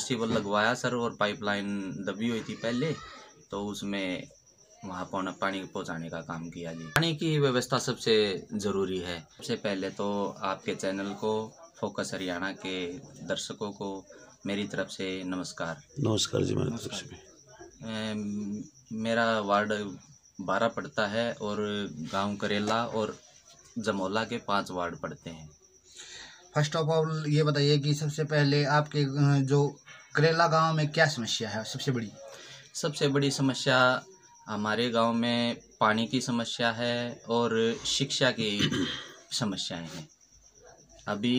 Submersible लगवाया sir, और pipeline दबी हुई थी पहले, तो उसमें वहाँ पानी पहुँचाने का काम किया जी। पानी की व्यवस्था सबसे ज़रूरी है। सबसे पहले तो आपके चैनल को, फोकस हरियाणा के दर्शकों को मेरी तरफ से नमस्कार। नमस्कार जी, मेरी तरफ से। मेरा वार्ड 12 पड़ता है और गांव करेला और जमोला के 5 वार्ड पड़ते हैं। फर्स्ट ऑफ ऑल ये बताइए कि सबसे पहले आपके जो करेला गांव में क्या समस्या है सबसे बड़ी? सबसे बड़ी समस्या हमारे गांव में पानी की समस्या है और शिक्षा की समस्याएं हैं। अभी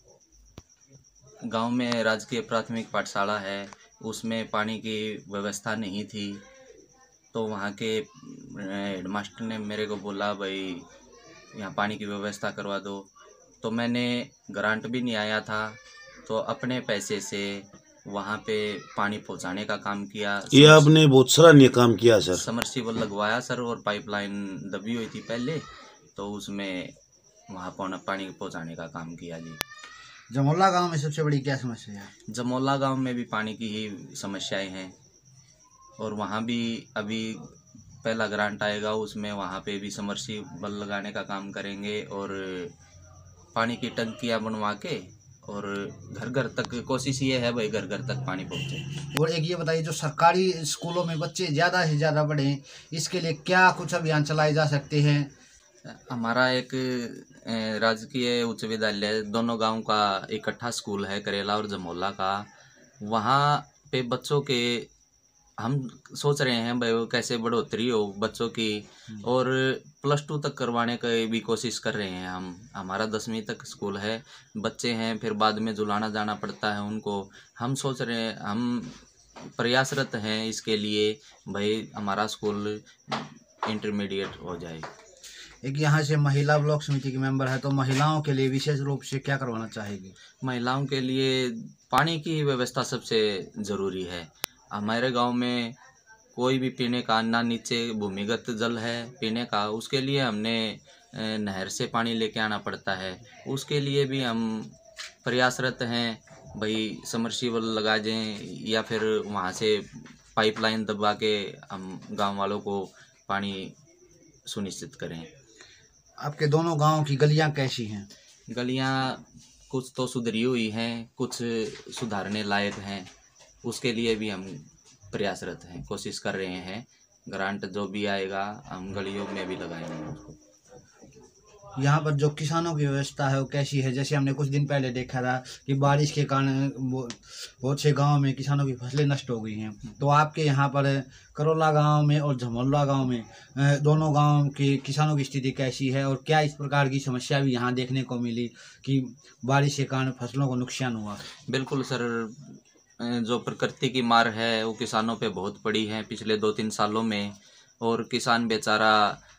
गांव में राजकीय प्राथमिक पाठशाला है, उसमें पानी की व्यवस्था नहीं थी, तो वहाँ के हेडमास्टर ने मेरे को बोला भाई यहाँ पानी की व्यवस्था करवा दो। तो मैंने ग्रांट भी नहीं आया था, तो अपने पैसे से वहाँ पे पानी पहुँचाने का काम किया। ये आपने बहुत सराहनीय काम किया सर। समर्सिबल लगवाया सर, और पाइपलाइन दबी हुई थी पहले, तो उसमें वहाँ पानी पहुँचाने का काम किया जी। जमोला गांव में सबसे बड़ी क्या समस्या है? जमोला गांव में भी पानी की ही समस्याएं हैं, और वहाँ भी अभी पहला ग्रांट आएगा, उसमें वहाँ पे भी समर्सिबल लगाने का काम करेंगे और पानी की टंकियाँ बनवा के, और घर घर तक कोशिश ये है भाई घर घर तक पानी पहुँचे। और एक ये बताइए, जो सरकारी स्कूलों में बच्चे ज़्यादा से ज़्यादा पढ़ें, इसके लिए क्या कुछ अभियान चलाए जा सकते हैं? हमारा एक राजकीय उच्च विद्यालय दोनों गांव का इकट्ठा स्कूल है, करेला और जमोला का। वहाँ पे बच्चों के हम सोच रहे हैं भाई कैसे बढ़ोतरी हो बच्चों की, और +2 तक करवाने की भी कोशिश कर रहे हैं हम। हमारा 10वीं तक स्कूल है, बच्चे हैं, फिर बाद में जुलाना जाना पड़ता है उनको। हम सोच रहे हैं, हम प्रयासरत हैं इसके लिए भाई हमारा स्कूल इंटरमीडिएट हो जाए। एक यहाँ से महिला ब्लॉक समिति की मेंबर है, तो महिलाओं के लिए विशेष रूप से क्या करवाना चाहेगी? महिलाओं के लिए पानी की व्यवस्था सबसे ज़रूरी है। हमारे गांव में कोई भी पीने का ना नीचे भूमिगत जल है पीने का, उसके लिए हमने नहर से पानी लेके आना पड़ता है। उसके लिए भी हम प्रयासरत हैं भाई समर्सिबल लगा दें, या फिर वहाँ से पाइपलाइन दबा के हम गांव वालों को पानी सुनिश्चित करें। आपके दोनों गांव की गलियां कैसी हैं? गलियां कुछ तो सुधरी हुई हैं, कुछ सुधारने लायक हैं। उसके लिए भी हम प्रयासरत हैं, कोशिश कर रहे हैं। ग्रांट जो भी आएगा हम गलियों में भी लगाएंगे उसको। यहाँ पर जो किसानों की व्यवस्था है वो कैसी है? जैसे हमने कुछ दिन पहले देखा था कि बारिश के कारण बहुत से गांव में किसानों की फसलें नष्ट हो गई हैं, तो आपके यहाँ पर करोला गांव में और जमोला गांव में दोनों गांव के किसानों की स्थिति कैसी है, और क्या इस प्रकार की समस्या भी यहाँ देखने को मिली कि बारिश के कारण फसलों को नुकसान हुआ? बिल्कुल सर, जो प्रकृति की मार है वो किसानों पे बहुत पड़ी है पिछले 2-3 सालों में, और किसान बेचारा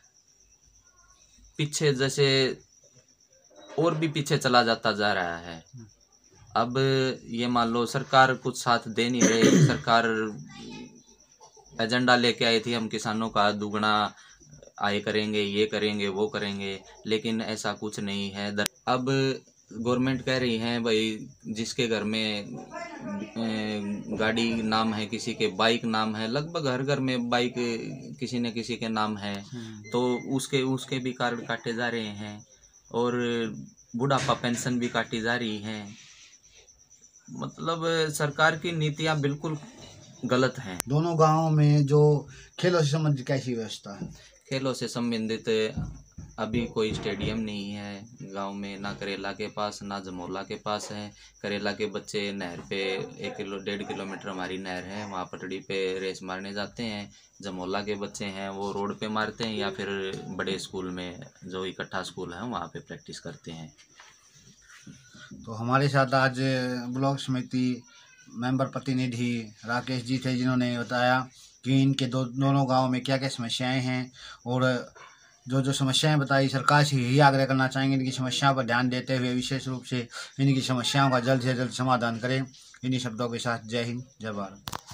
पीछे जैसे और भी पीछे चला जाता जा रहा है। अब ये मान लो सरकार कुछ साथ दे नहीं रही। सरकार एजेंडा लेके आई थी हम किसानों का दुगना आय करेंगे, ये करेंगे, वो करेंगे, लेकिन ऐसा कुछ नहीं है। अब गवर्नमेंट कह रही है भाई जिसके घर में गाड़ी नाम है, किसी के बाइक नाम है, लगभग हर घर में बाइक किसी न किसी के नाम है, तो उसके भी कार्ड काटे जा रहे हैं, और बुढ़ापा पेंशन भी काटी जा रही है। मतलब सरकार की नीतियां बिल्कुल गलत हैं। दोनों गांवों में जो खेलों से संबंधित कैसी व्यवस्था है? खेलों से संबंधित अभी कोई स्टेडियम नहीं है गांव में, ना करेला के पास ना जमोला के पास है। करेला के बच्चे नहर पे 1-1.5 किलोमीटर हमारी नहर है, वहाँ पटड़ी पे रेस मारने जाते हैं। जमोला के बच्चे हैं वो रोड पे मारते हैं, या फिर बड़े स्कूल में जो इकट्ठा स्कूल है वहाँ पे प्रैक्टिस करते हैं। तो हमारे साथ आज ब्लॉक समिति मेंबर प्रतिनिधि राकेश जी थे, जिन्होंने बताया कि इनके दोनों गाँव में क्या क्या समस्याएँ हैं, और जो समस्याएं बताई सरकार से यही आग्रह करना चाहेंगे इनकी समस्याओं पर ध्यान देते हुए विशेष रूप से इनकी समस्याओं का जल्द से जल्द समाधान करें। इन्हीं शब्दों के साथ जय हिंद, जय भारत।